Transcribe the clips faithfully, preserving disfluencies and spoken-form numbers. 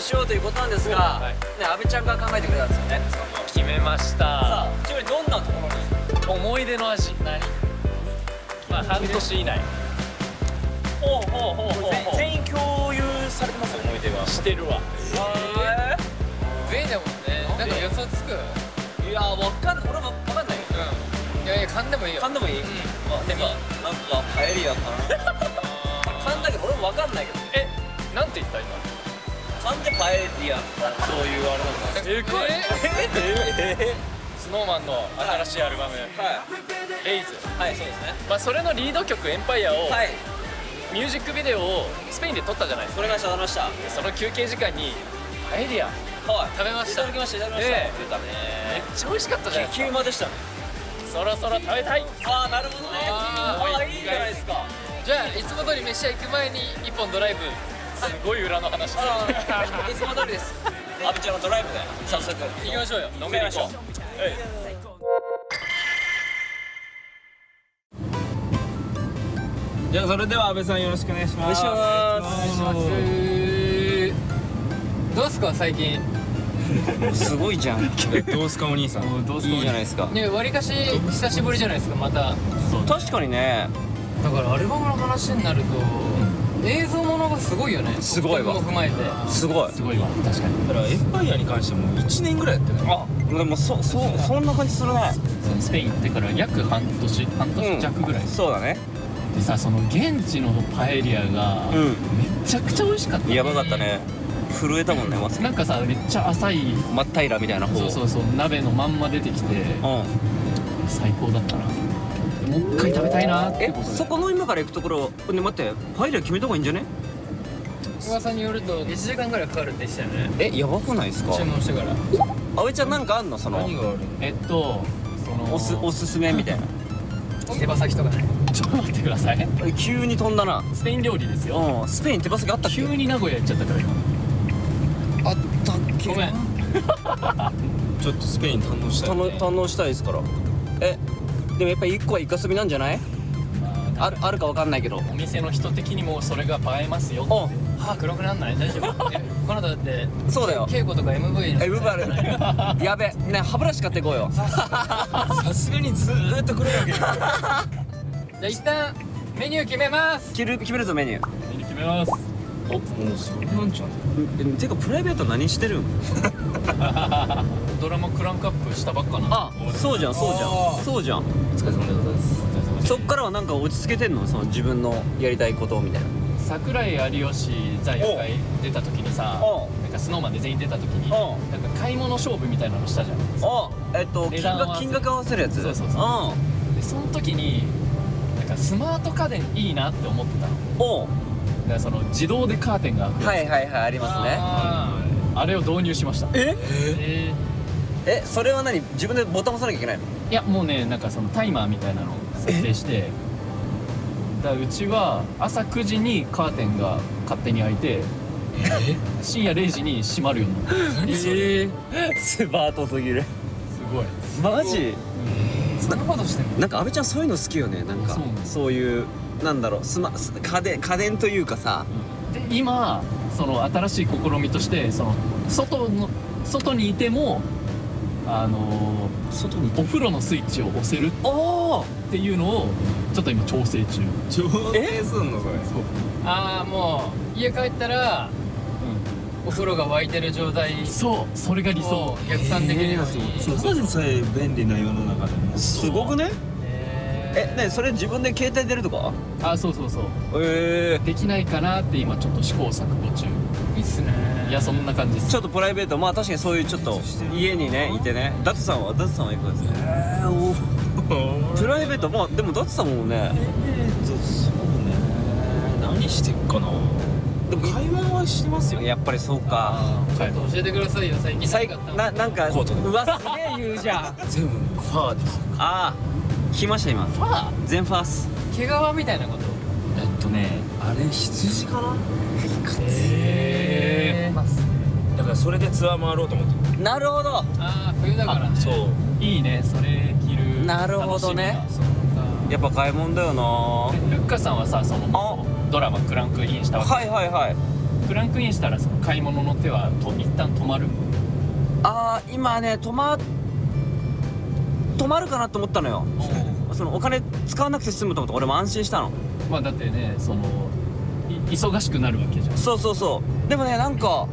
しようということなんですが、 はい、 ね、阿部ちゃんが考えてくれたんですよね。 決めました。さあちなみにどんなところに思い出の味。何？まあ半年以内。 ほうほうほうほう。全員共有されてますよ、思い出は。 してるわ。 え全員だもんね。なんか予想つく？ ー、いやわかんない、俺もわかんないよ。 うん。いやいや噛んでもいいよ。 噛んでもいい？うん。まあでもなんかパエリアかな。噛んだけど俺もわかんないけど。 え、なんて言った今？ 噛んでパエリアとかそういうあれなんだ。 えぐい。 ええスノーマンの新しいアルバムはレイズ。 いはい、そうですね。 まあそれのリード曲エンパイアをはい。 ミュージックビデオをスペインで撮ったじゃないですか。 お願いしました。 その休憩時間にパエリアはい。 食べました。 いただきましたいただきました。 ええ出たね。 めっちゃ美味しかったじゃないですか。 激うまでしたね。 そろそろ食べたい。 ああなるほどね。 あああいいじゃないですか。 じゃあいつも通り飯屋行く前に一本ドライブ。 すごい裏の話。 ああいつも通りです。阿部ちゃんのドライブで早速行きましょうよ。 飲みに行こう。 じゃあそれでは阿部さんよろしくお願いします。 お願いします。 どうすか最近？ すごいじゃん。 どうすかお兄さん。 いいじゃないですか。 ね、わりかし久しぶりじゃないですかまた。 確かにね。 だからアルバムの話になると映像ものがすごいよね。 すごいわ曲も踏まえて。 すごい。 すごいわ。確かに。 だからエンパイアに関してもいちねんぐらいやってない。 あ、でもそそそんな感じするね。 スペイン行ってから約半年半年弱ぐらい。 そうだね。 でさ、その現地のパエリアがうんめちゃくちゃ美味しかった。 やばかったね。震えたもんね、まさに。 なんかさ、めっちゃ浅い、 真っ平らみたいな方。 そうそうそう、鍋のまんま出てきてうん。 最高だったな。もう一回食べたいなってえことで。 そこの今から行くところ、ね、待ってパエリア決めた方がいいんじゃね？ 噂によるといちじかんぐらいかかるって言ってたよね。 え、やばくないですか？ 注文してから。 阿部ちゃんなんかあんのその何がある？ えっとそのおすおすすめみたいな。 手羽先とかね。 ちょっと待ってください。 え急に飛んだな。 スペイン料理ですよ。 うん、スペイン手羽先あったっけ？ 急に名古屋行っちゃったから今。 あったっけ？ ごめん。 ちょっとスペイン堪能したい堪能ね。 堪能したいですから。え、でもやっぱり一個はイカスミなんじゃない？あるあるかわかんないけど。 お店の人的にもそれが映えますよ。 お、 歯黒くなんない？大丈夫？えこの後だってそうだよ。 稽古とか エムブイえ、ウバル。やべ、ね、歯ブラシ買っていこうよ。 さすがにずーっと来るわけ。 じゃあ一旦メニュー決めます。 決める決めるぞメニュー。 メニュー決めます。 お、もうそれなんちゃう。 え、てかプライベート何してるん？ ドラマクランクアップしたばっかな。 あ、そうじゃんそうじゃんそうじゃん。 お疲れ様でございます。 そっからはなんか落ち着けてんの？その自分のやりたいことみたいな。 桜井有吉座夜会出た時にさ、 おなんかスノーマンで全員出た時におなんか買い物勝負みたいなのしたじゃん。 あ、えっと金値段合わせ額金額合わせるやつ。 そうそうそうでその時になんかスマート家電いいなって思ってたの。 うん。お、 だからその自動でカーテンが開くやつ、 はいはいはいありますね。 ああれを導入しました。 え？ ーええ、それは何？自分でボタン押さなきゃいけないの？ いやもうね、なんかそのタイマーみたいなのを設定して、だからうちは朝くじにカーテンが勝手に開いて深夜れいじに閉まるようになった。 何それ？ スマートすぎる。 すごい。 マジ？ そんなことしてんの？ なんか阿部ちゃんそういうの好きよね。なんかそうなんですそういうなんだろうスマス家電家電というかさ。 で今その新しい試みとしてその外の外にいてもあのー、 外にお風呂のスイッチを押せるおおっていうのをちょっと今調整中。 調整すんのそれ。 ああもう家帰ったらお風呂が沸いてる状態そうそれが理想を。逆算できるように。 そうただでさえ便利な世の中でもすごくね？え、ねそれ自分で携帯出るとか？ あ、そうそうそう。 ええ。 できないかなって今ちょっと試行錯誤中。 いいっすね。 いやそんな感じです。 ちょっとプライベート、まあ確かにそういうちょっと家にねいてね。ダツさんはダツさんはいかがですか？ えー、おプライベート、まあでもダツさんもね、 えーとそうね何してっかな。でも買い物はしてますよ。 やっぱりそうか。 ちょっと教えてくださいよ最近最何買ったの？ ななんかコートうわすげえ言うじゃん。 全部ファーです。 ああ、来ました今。 ファー全ファース。 毛皮みたいなこと？ えっとねあれ羊かな。 へー。 だからそれでツアー回ろうと思ってる。 なるほど。 ああ冬だからね。 そういいね、それ着る。 なるほどね楽しみが。 やっぱ買い物だよな。 ルッカさんはさ、そのドラマクランクインしたわけ。 はいはいはい。 クランクインしたらその買い物の手はと一旦止まる？ ああ今ね止ま止まるかなと思ったのよ。そのお金使わなくて済むと思って俺も安心したの。 まあだってねそのい忙しくなるわけじゃん。 そうそうそうでもねなんか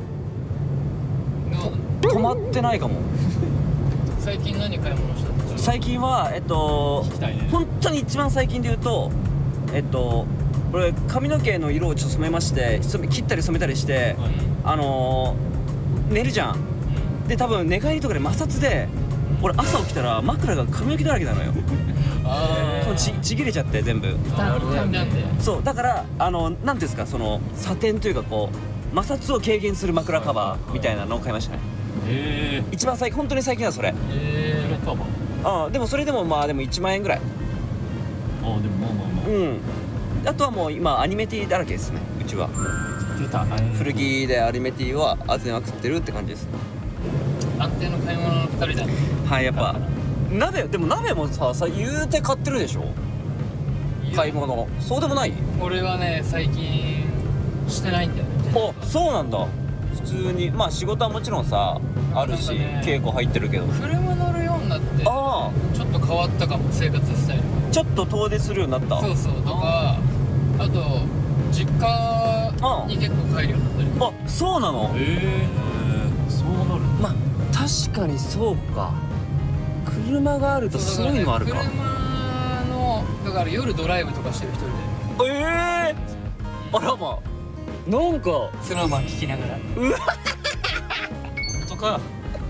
どう止まってないかも。 最近何買い物したの？ 最近はえっと聞きたいね。 本当に一番最近で言うとえっと俺髪の毛の色をちょっと染めまして染め切ったり染めたりしてはいあのー、寝るじゃん。で多分寝返りとかで摩擦で俺朝起きたら枕が髪の毛だらけなのよ。 あこうちちぎれちゃって全部。 あなんでなんでそうだからあのなんていうんですかそのサテンというかこう摩擦を軽減する枕カバーみたいなのを買いましたね。 え一番最近本当に最近はそれ。 えー、カバー。 ああでもそれでもまあでもいちまん円ぐらい。 ああでもまあまあまあ。 うんあとはもう今アニメティだらけですねうちは。 出た。 古着でアニメティを集めまくってるって感じです。 安定の買い物のふたりだね。 はいやっぱ鍋でも鍋もささ言うて買ってるでしょ買い物。そうでもない？ 俺はね最近してないんだよね。 あそうなんだ。普通にまあ仕事はもちろんさあるし、 なんかね稽古入ってるけど。 車乗るようになってあちょっと変わったかも生活スタイルが。 あちょっと遠出するようになった。 そうそうとかあと実家に結構帰るようになったり。 あそうなの。 えー、そうなる。 まあ確かにそうか。車があるとそういうのあるか。 車のだから夜ドライブとかしてる一人でええー、あらまなんかスノーマン聞きながら。 とか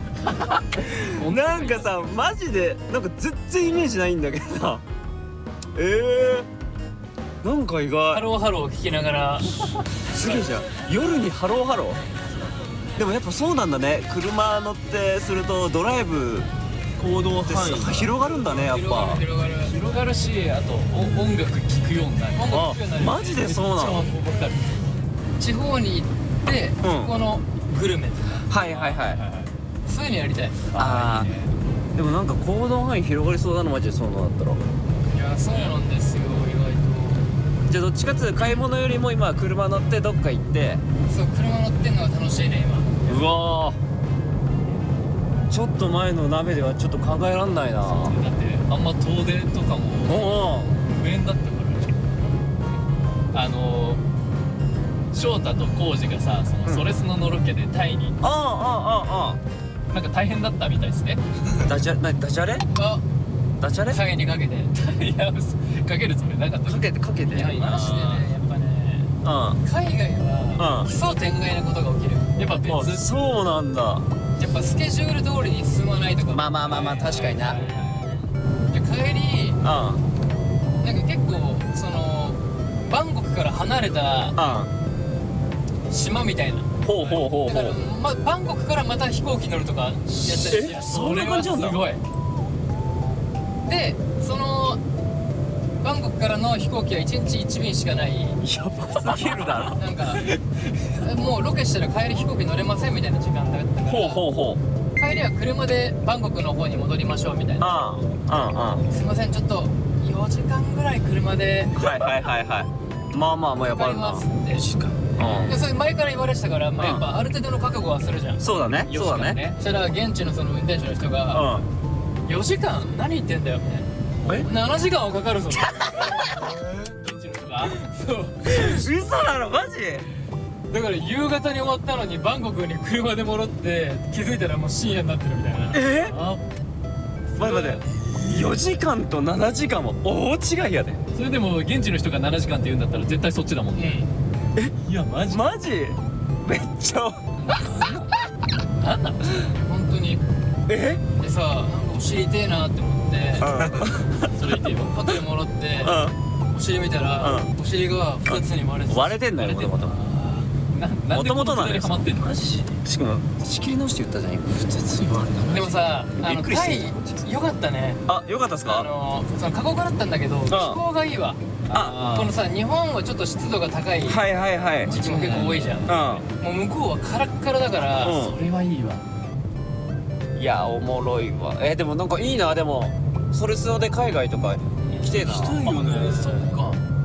なんかさマジでなんか全然イメージないんだけどさえー、なんか意ハ外ローハロー聞きながら。 すげえじゃん夜にハローハロー。でもやっぱそうなんだね。車乗ってするとドライブ行動って範囲が広がるんだねやっ広がぱ。 る広がる。 広がるし、あとお音楽聴くようになる。 音楽あ聴くようになる。 マジでそうなの。 めっちゃわかる。 地方に行って、 んそこのグルメとかはいはいはい。 そういうのやりたい。 あーいいね。 でもなんか行動範囲広がりそうだなマジでそうなったら。 いやそうなんですよ意外じゃあどっちかっていうと買い物よりも今は車乗ってどっか行って。 と。そう車乗ってんのが楽しいね今。 うわーちょっと前の鍋ではちょっと考えらんないな。 だってあんま遠出とかもお無縁だったからあの翔太と浩二がさそのうんそれスノのロケでタイにあああああなんか大変だったみたいですね。 あダジャなダジャレあダジャレ影にかけて。 いやかけるつもりなかった。 かけてかけて。 いやマジでねやっぱねうん海外はうん奇想天外なことが起きる。 やっぱあ別。 そうなんだ。 やっぱスケジュール通りに進まないとか。 まあまあまあまあ確かにな。 で帰りうんなんか結構そのバンコクから離れたうん島みたいな。 ほうほうほうだから、 ほう。 ま、バンコクからまた飛行機乗るとかやったりして。 えそんな感じなんだ。 すごい。 でそのバンコクからの飛行機はいちにちいち便しかない。 やばすぎるだろ。 なんかもうロケしたら帰り飛行機乗れませんみたいな時間だったからほうほうほう。 帰りは車でバンコクの方に戻りましょうみたいな。 ああうんうん。 すいませんちょっとよじかんぐらい車ではいはいはいはい。まあまあまあやばいな。 かかりますって。 うでそれ前から言われてたから、まあ、やっぱある程度の覚悟はするじゃん。 ん。そうだね。そうだね。 そしたら現地のその運転手の人がうん。 よじかん何言ってんだよみたいな。 えななじかんはかかるぞ。 現地の人がそう嘘なのマジ？ だから夕方に終わったのにバンコクに車で戻って気づいたらもう深夜になってるみたいな。 えあ待って待ってよじかんとななじかんは大違いやで。 それでも現地の人がななじかんって言うんだったら絶対そっちだもんうね。 んいやマジマジ？めっちゃなんなの本当に。 え？ でさなんかお尻痛えなって思ってそれ言ってよ。 ホテル戻ってうお尻見たらうお尻がふたつに割れてん。 た。 割れてんのよもともと。 ななんもでこのくだともとなんだよ。 りハマってんの。 マジ？しかも仕切り直して言ったじゃん今。 ふたつに割れた。 でもさあびっのくりしてタイよかったね。 あよかったっすあか？ のその過酷だったんだけど気候がいいわ。 あこのさ日本はちょっと湿度が高いはいはいはい。 時期も結構多いじゃん。 うもう向こうはカラッカラだから、 うんそれはいいわ。 ん。いやおもろいわ。えでもなんかいいなでもそれスノで海外とか行きてえな。 行きたいよね。 そっか。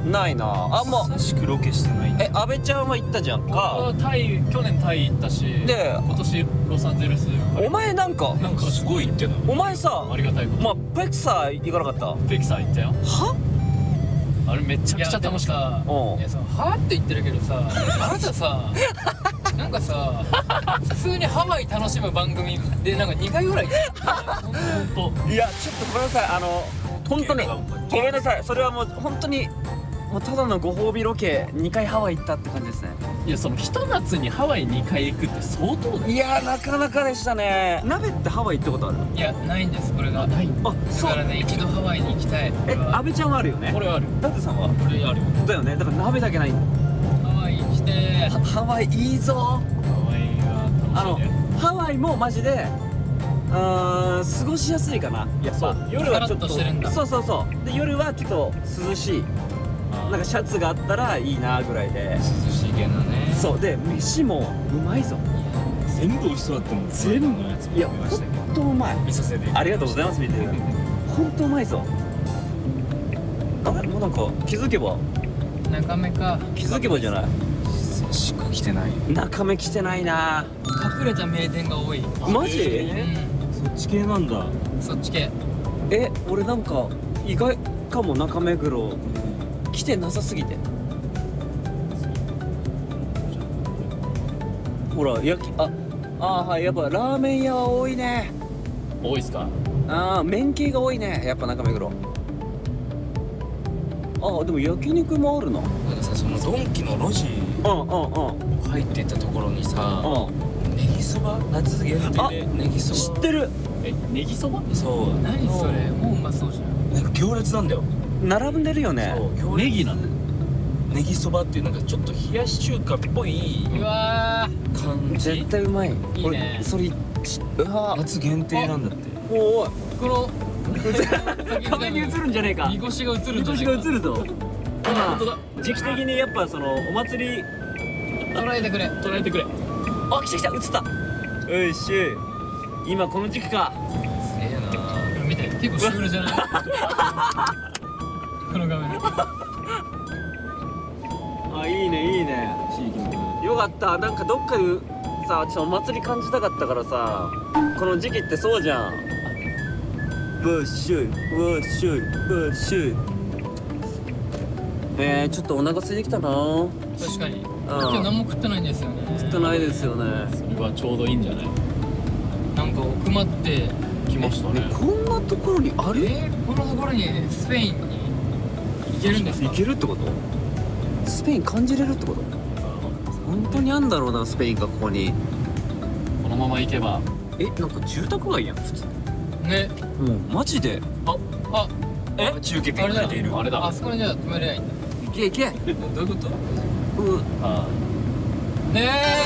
ないなあ。もう久しくロケしてないんだ。 え阿部ちゃんは行ったじゃんか。 タイ去年タイ行ったし、 で今年ロサンゼルス。 お前なんかなんかすごい言ってた。 お前さありがたいこと。 まあペクサー行かなかった？ ペキさん行ったよ。 は？ あれめちゃくちゃ楽しかった。 うんいやそのはって言ってるけどさ、あなたさなんかさ普通にハワイ楽しむ番組でなんかにかいぐらい本いやちょっとごめんなさい、あの本当にごめんなさい、それはもう本当にもうただのご褒美ロケにかいハワイ行ったって感じですね。 当。いやそのひと夏にハワイにかい行くって相当だよ。 いやなかなかでしたね。鍋ってハワイ行ったことある？ いやないんですこれが。 ない。 あだそうからね一度ハワイに行きたい。 え阿部ちゃんはあるよね？ これある。 ダテさんは？ 俺あるよ。 だよね、だから鍋だけない。 ハワイ来てはハワイいいぞ。 ハワイがあの楽しいね。 ハワイもマジでうーん過ごしやすいかな。やっぱ夜はちょっとカラッとしてるんだそうそうそうで夜はちょっと涼しい、なんかシャツがあったらいいなぐらいで。 涼しげなね。 そうで飯もうまいぞ。 全部美味しそうだったもん。 全部のやつもいや見ましたけど。 ほんとうまい。 見させて。 ありがとうございます見てる。ほんとうまいぞ。あれもうなんか気づけば中目か。 気づけばじゃない。 久しく来てない。 中目来てないな。 隠れた名店が多い。 マジ？ うそっち系なんだ。 んそっち系。 え俺なんか意外かも。中目黒来てなさすぎて。ほら焼きああーはいやっぱラーメン屋は多いね。 多いっすか。 ああ麺系が多いねやっぱ中目黒。ああでも焼肉もあるな。 なんかさ、そのドンキの路地うんうんうん入ってったところにさ、 うネギそば夏限定でネギんそば。 知ってる。 えネギそば？ そう。 何それもううまそうじゃん。 なんか行列なんだよ。 並んでるよね。 そう行列ネギなの？ ネギそばっていうなんかちょっと冷やし中華っぽいうわー感じ。 絶対うまい。 いいね俺それしうわ夏限定なんだって。 おいこの壁に映るんじゃねえか。 みこしが映るんじゃみこないか。 しが映るぞ。 本当だ。 時期的にやっぱそのお祭り。 捉えてくれ。 捉えてくれ。 あ来た来た映った。よいし今この時期か。 すげえな。 見て結構シュールじゃないこの画面。 あいいねいいね。よかったなんかどっかでさちょっとお祭り感じたかったからさ。この時期ってそうじゃん。ブッシュブッシュブッシュ。えー、ちょっとお腹空いてきたな。 確かに今日何も食ってないんですよね。 食ってないですよね。 それはちょうどいいんじゃない？ なんか奥まって来ましたね。 こんなところにある？ えー、このところにスペインに行けるんですか？ 行けるってこと？スペイン感じれるってこと？本当にあんだろうなスペインがここに。 このまま行けば。 えなんか住宅街やん普通。 ね。 もうマジで。 ああえ中継あれだ書いている。 あれだ。 あそこにじゃあ止めりゃいいんだ。 行け行け。 どういうこと？ うん。 あね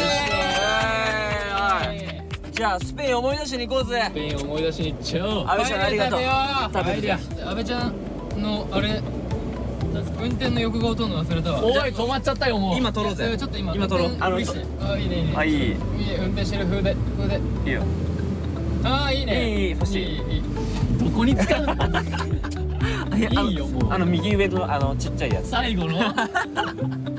えー、じゃあスペイン思い出しに行こうぜス。ペイン思い出しに行っちゃおう。 阿部ちゃんありがとう。 食べてや阿部ちゃんのあれ運転の横顔撮るの忘れたわ。 おい止まっちゃったよもう。 今撮ろうぜ。 ちょっと今今撮ろう。あのあのいいねいいね。 あいい。 いいね運転してる風で風で。 いいよ。 ああいいね。 いいいい欲しいいいいい。 どこに使うの？ いいいよもう。 あの右上のあのちっちゃいやつ。 最後の。